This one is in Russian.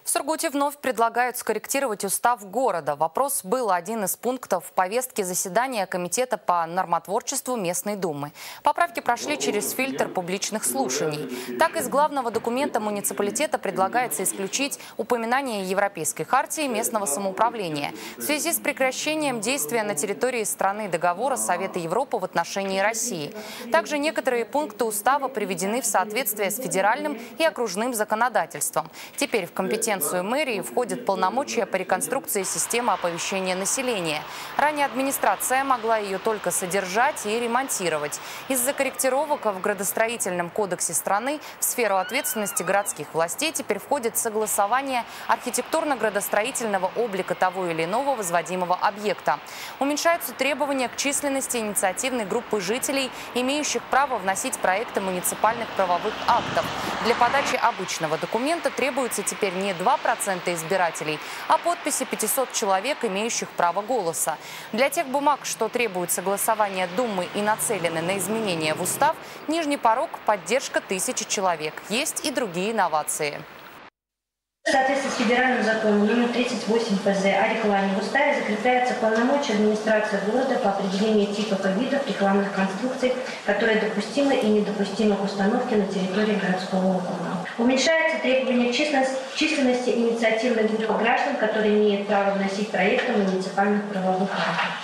В Сургуте вновь предлагают скорректировать устав города. Вопрос был один из пунктов в повестке заседания Комитета по нормотворчеству местной думы. Поправки прошли через фильтр публичных слушаний. Так, из главного документа муниципалитета предлагается исключить упоминание Европейской хартии местного самоуправления в связи с прекращением действия на территории страны договора Совета Европы в отношении России. Также некоторые пункты устава приведены в соответствие с федеральным и окружным законодательством. Теперь в компетенцию мэрии входят полномочия по реконструкции системы оповещения населения. Ранее администрация могла ее только содержать и ремонтировать. Из-за корректировок в градостроительном кодексе страны в сферу ответственности городских властей теперь входит согласование архитектурно-градостроительного облика того или иного возводимого объекта. Уменьшаются требования к численности инициативной группы жителей, имеющих право вносить проекты муниципальных правовых актов. Для подачи обычного документа требуется теперь не 2% избирателей, а подписи 500 человек, имеющих право голоса. Для тех бумаг, что требуют согласования Думы и нацелены на изменения в устав, нижний порог – поддержка 1000 человек. Есть и другие инновации. В соответствии с федеральным законом номер 38 ФЗ о рекламе в уставе закрепляется полномочия администрации города по определению типов и видов рекламных конструкций, которые допустимы и недопустимы к установке на территории городского округа. Уменьшается требование к численности инициативных групп граждан, которые имеют право вносить проекты муниципальных правовых актов.